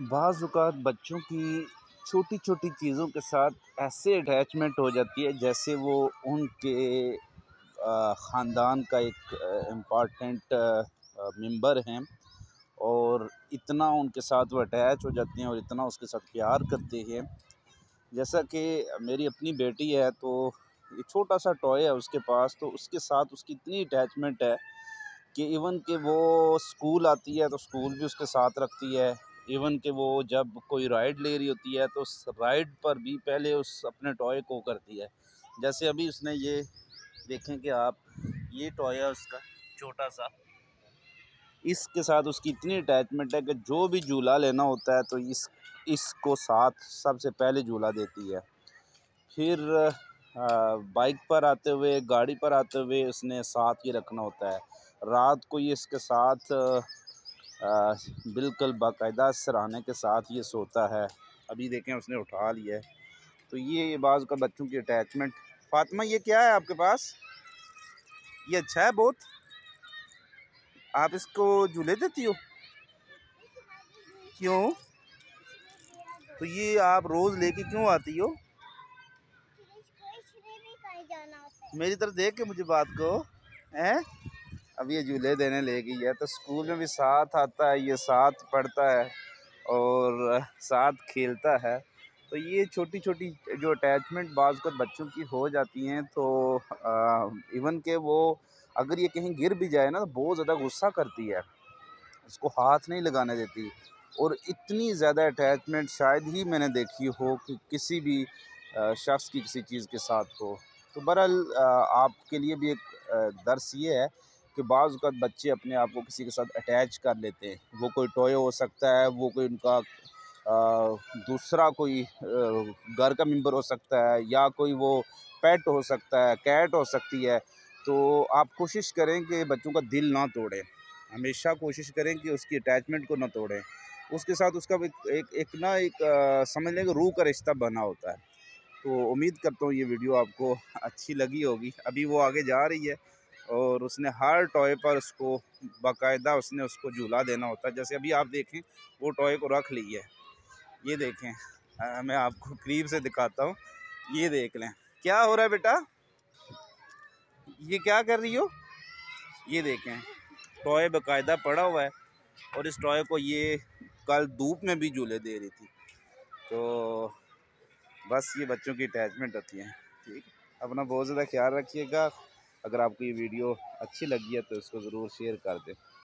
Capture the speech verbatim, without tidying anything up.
बाज़ औक़ात बच्चों की छोटी-छोटी चीज़ों के साथ ऐसे अटैचमेंट हो जाती है जैसे वो उनके अ, ख़ानदान का एक अ, इम्पॉर्टेंट अ, मेंबर हैं और इतना उनके साथ वो अटैच हो जाते हैं और इतना उसके साथ प्यार करते हैं। जैसा कि मेरी अपनी बेटी है तो एक छोटा-सा टॉय है उसके पास, तो उसके साथ उसकी इतनी अटैचमेंट है कि इवन कि वो स्कूल आती है तो स्कूल भी उसके साथ रखती है। इवन कि वो जब कोई राइड ले रही होती है तो उस राइड पर भी पहले उस अपने टॉय को करती है। जैसे अभी उसने ये देखें कि आप, ये टॉय है उसका छोटा-सा, इसके साथ उसकी इतनी अटैचमेंट है कि जो भी झूला लेना होता है तो इस इसको साथ सबसे पहले झूला देती है। फिर अ, बाइक पर आते हुए, गाड़ी पर आते हुए उसने साथ ही रखना होता है। रात को ये इसके साथ अ, बिल्कुल बाकायदा सराहने के साथ ये सोता है। अभी देखें उसने उठा लिया है। तो ये बाज़ का बच्चों की अटैचमेंट। फ़ातिमा, ये क्या है आपके पास? ये अच्छा है बहुत? आप इसको झूले देती हो? क्यों? तो ये आप रोज़ लेके क्यों आती हो? मेरी तरफ देख के मुझे बात कहो। हैं? अब ये झूले देने ले गई है तो स्कूल में भी साथ आता है, ये साथ पढ़ता है और साथ खेलता है। तो ये छोटी-छोटी जो अटैचमेंट बाज़ वक़्त बच्चों की हो जाती हैं तो अ, इवन कि वो अगर ये कहीं गिर भी जाए ना तो बहुत ज़्यादा गुस्सा करती है। उसको हाथ नहीं लगाने देती और इतनी ज़्यादा अटैचमेंट शायद ही मैंने देखी हो कि किसी भी अ, शख़्स की किसी चीज़ के साथ हो। तो बहरहाल अ, आपके लिए भी एक अ, दर्स ये है कि बाज़ औक़ात बच्चे अपने आप को किसी के साथ अटैच कर लेते हैं। वो कोई टॉय हो सकता है, वो कोई उनका अ, दूसरा कोई अ, घर का मेंबर हो सकता है या कोई वो पेट हो सकता है, कैट हो सकती है। तो आप कोशिश करें कि बच्चों का दिल ना तोड़ें। हमेशा कोशिश करें कि उसकी अटैचमेंट को ना तोड़ें। उसके साथ उसका एक एक एक ना एक अ, समझ लें कि रूह का रिश्ता बना होता है। तो उम्मीद करता हूँ ये वीडियो आपको अच्छी लगी होगी। अभी वो आगे जा रही है और उसने हर टॉय पर उसको बाकायदा उसने उसको झूला देना होता है। जैसे अभी आप देखें वो टॉय को रख ली है। ये देखें, अ, मैं आपको करीब से दिखाता हूँ। ये देख लें, क्या हो रहा है बेटा? ये क्या कर रही हो? ये देखें, टॉय बाकायदा पड़ा हुआ है और इस टॉय को ये कल धूप में भी झूले दे रही थी। तो बस ये बच्चों की अटैचमेंट होती है। ठीक, अपना बहुत ज़्यादा ख्याल रखिएगा। अगर आपको ये वीडियो अच्छी लगी है तो इसको ज़रूर शेयर कर दें।